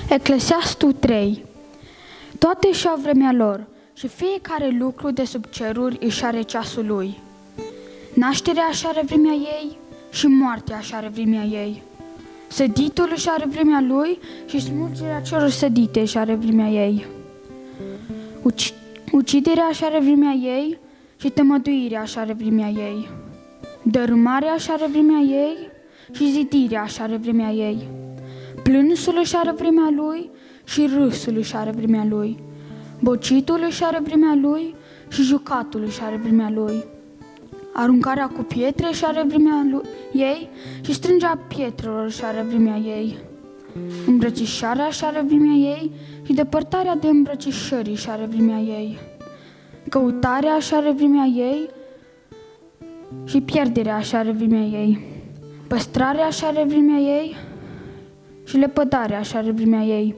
Eclesiastul 3. Toate își au vremea lor și fiecare lucru de sub ceruri își are ceasul lui. Nașterea își are vremea ei și moartea își are vremea ei. Săditul își are vremea lui și smulgerea celor sădite își are vremea ei. Uciderea își are vremea ei și tămăduirea își are vremea ei. Dărâmarea își are vremea ei și zidirea își are vremea ei. Plânsul își are vremea lui și râsul își are vremea lui. Bocitul își are vremea lui și jucatul își are vremea lui. Aruncarea cu pietre își are vremea ei și strângerea pietrelor își are vremea ei. Îmbrățișarea își are vremea ei și depărtarea de îmbrățișări își are vremea ei. Căutarea își are vremea ei și pierderea își are vremea ei. Păstrarea își are vremea ei și lepădarea își are vremea ei.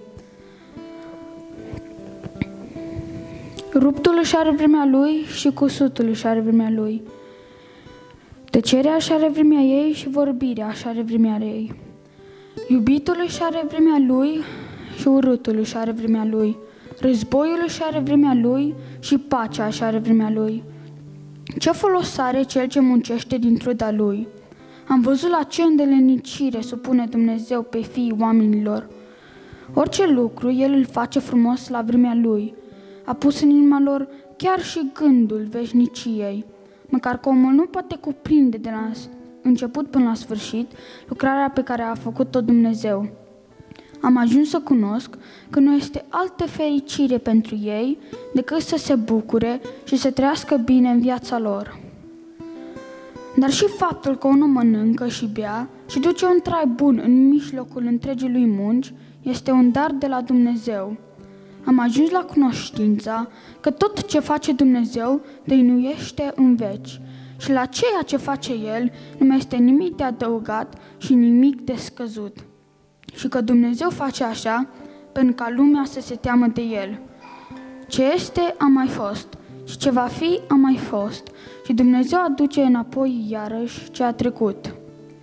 Ruptul își are vremea lui și cusutul își are vremea lui. Tăcerea își are vremea ei și vorbirea își are vremea ei. Iubitul își are vremea lui și urâtul își are vremea lui. Războiul își are vremea lui și pacea își are vremea lui. Ce folos are cel ce muncește din truda lui? Am văzut la ce îndelenicire supune Dumnezeu pe fiii oamenilor. Orice lucru El îl face frumos la vremea lui. A pus în inima lor chiar și gândul veșniciei, măcar că omul nu poate cuprinde de la început până la sfârșit lucrarea pe care a făcut-o Dumnezeu. Am ajuns să cunosc că nu este altă fericire pentru ei decât să se bucure și să trăiască bine în viața lor. Dar și faptul că unul mănâncă și bea și duce un trai bun în mijlocul întregii lui munci este un dar de la Dumnezeu. Am ajuns la cunoștința că tot ce face Dumnezeu dăinuiește în veci și la ceea ce face El nu mai este nimic de adăugat și nimic de scăzut. Și că Dumnezeu face așa pentru ca lumea să se teamă de El. Ce este a mai fost și ce va fi a mai fost și Dumnezeu aduce înapoi iarăși ce a trecut.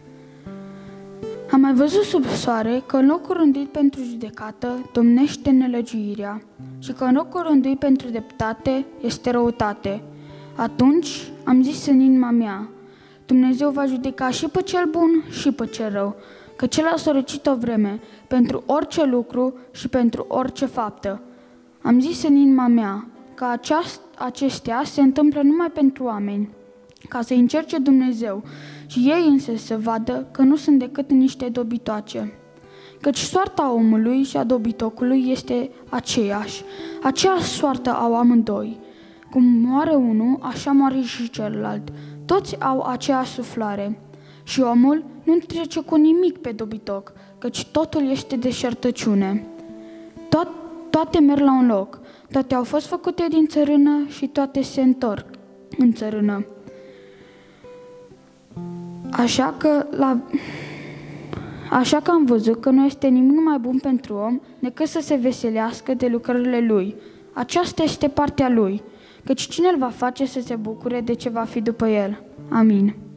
Am mai văzut sub soare că în locul rânduit pentru judecată domnește nelegiuirea și că în locul rânduit pentru dreptate este răutate. Atunci am zis în inima mea, Dumnezeu va judeca și pe cel bun și pe cel rău, că cel a sărăcit o vreme pentru orice lucru și pentru orice faptă. Am zis în inima mea că acestea se întâmplă numai pentru oameni, ca să încerce Dumnezeu și ei însă să vadă că nu sunt decât niște dobitoace. Căci soarta omului și a dobitocului este aceeași, aceeași soartă au amândoi. Cum moare unul, așa moare și celălalt. Toți au aceeași suflare. Și omul nu trece cu nimic pe dobitoc, căci totul este deșertăciune. Toate merg la un loc, toate au fost făcute din țărână și toate se întorc în țărână. Așa că am văzut că nu este nimic mai bun pentru om decât să se veselească de lucrările lui. Aceasta este partea lui, căci cine îl va face să se bucure de ce va fi după el? Amin.